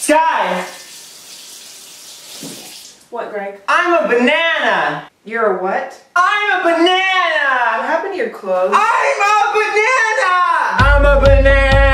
Sky! What, Greg? I'm a banana! You're a what? I'm a banana! What happened to your clothes? I'm a banana! I'm a banana!